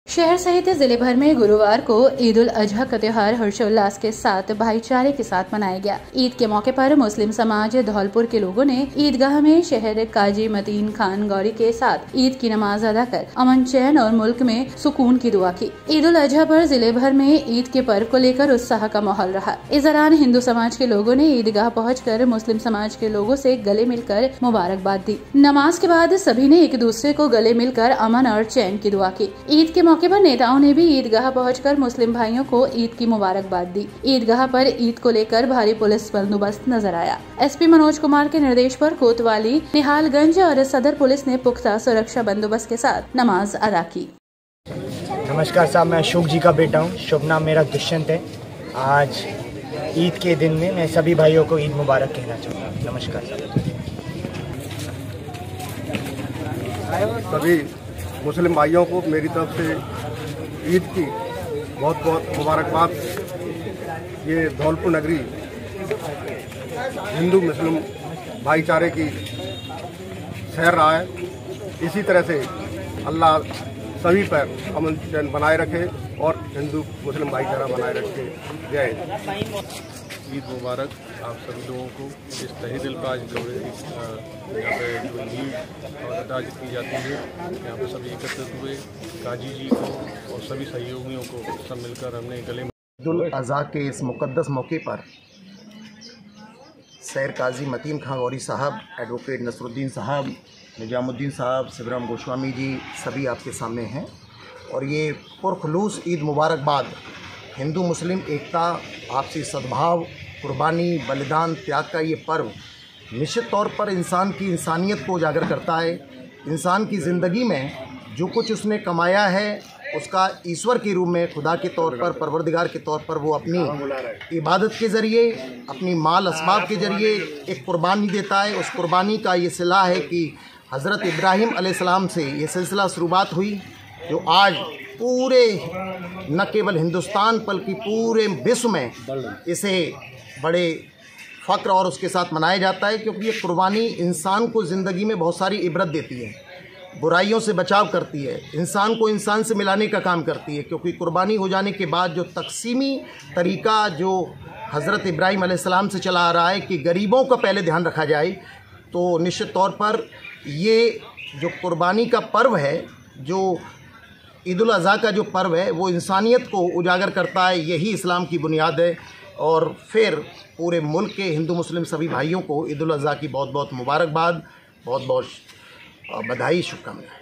शहर सहित जिले भर में गुरुवार को ईद उल अजहा का त्योहार हर्षोल्लास के साथ भाईचारे के साथ मनाया गया। ईद के मौके पर मुस्लिम समाज धौलपुर के लोगों ने ईदगाह में शहर काजी मतीन खान गौरी के साथ ईद की नमाज अदा कर अमन चैन और मुल्क में सुकून की दुआ की। ईद उल अजहा पर जिले भर में ईद के पर्व को लेकर उत्साह का माहौल रहा। इस दौरान हिंदू समाज के लोगों ने ईदगाह पहुंचकर मुस्लिम समाज के लोगों से गले मिलकर मुबारकबाद दी। नमाज के बाद सभी ने एक दूसरे को गले मिलकर अमन और चैन की दुआ की। ईद के मौके पर नेताओं ने भी ईदगाह पहुंचकर मुस्लिम भाइयों को ईद की मुबारकबाद दी। ईदगाह पर ईद को लेकर भारी पुलिस बंदोबस्त नजर आया। एसपी मनोज कुमार के निर्देश पर कोतवाली, निहालगंज और सदर पुलिस ने पुख्ता सुरक्षा बंदोबस्त के साथ नमाज अदा की। नमस्कार साहब, मैं अशोक जी का बेटा हूँ। शुभ नाम मेरा दुष्यंत है। आज ईद के दिन में मैं सभी भाइयों को ईद मुबारक कहना चाहूँगा। नमस्कार साहब। सभी मुस्लिम भाइयों को मेरी तरफ से ईद की बहुत बहुत मुबारकबाद। ये धौलपुर नगरी हिंदू मुस्लिम भाईचारे की शहर रहा है। इसी तरह से अल्लाह सभी पर अमन चैन बनाए रखे और हिंदू मुस्लिम भाईचारा बनाए रखे। जय ईद मुबारक आप सभी लोगों को। इस तहे दिल का आज यहाँ पे जो ईद और अदा की जाती है, यहाँ पर सभी एकत्रित हुए। काजी जी को और सभी सहयोगियों को सब मिलकर हमने गले ईद उल अज़हा के इस मुक़द्दस मौके पर सैर काजी मतीन खान गौरी साहब, एडवोकेट नसरुद्दीन साहब, निजामुद्दीन साहब, शिवराम गोस्वामी जी सभी आपके सामने हैं। और ये पुरखलूस ईद मुबारकबाद हिंदू मुस्लिम एकता, आपसी सद्भाव, कुर्बानी, बलिदान, त्याग का ये पर्व निश्चित तौर पर इंसान की इंसानियत को उजागर करता है। इंसान की ज़िंदगी में जो कुछ उसने कमाया है उसका ईश्वर के रूप में, खुदा के तौर पर, परवरदिगार के तौर पर वो अपनी इबादत के ज़रिए, अपनी माल असबाब के ज़रिए एक कुर्बानी देता है। उस कुर्बानी का ये सिला है कि हज़रत इब्राहीम अलैहिस्सलाम से ये सिलसिला शुरुआत हुई, जो आज पूरे न केवल हिंदुस्तान बल्कि पूरे विश्व में इसे बड़े फ़ख्र और उसके साथ मनाया जाता है, क्योंकि ये कुर्बानी इंसान को ज़िंदगी में बहुत सारी इबरत देती है, बुराइयों से बचाव करती है, इंसान को इंसान से मिलाने का काम करती है। क्योंकि कुर्बानी हो जाने के बाद जो तकसीमी तरीक़ा जो हज़रत इब्राहीम अलैहिस्सलाम से चला आ रहा है कि गरीबों का पहले ध्यान रखा जाए, तो निश्चित तौर पर ये जो कुर्बानी का पर्व है, जो ईद उल अज़हा का जो पर्व है, वो इंसानियत को उजागर करता है। यही इस्लाम की बुनियाद है। और फिर पूरे मुल्क के हिंदू मुस्लिम सभी भाइयों को ईद उल अज़हा की बहुत बहुत मुबारकबाद, बहुत बहुत बधाई, शुभकामनाएं।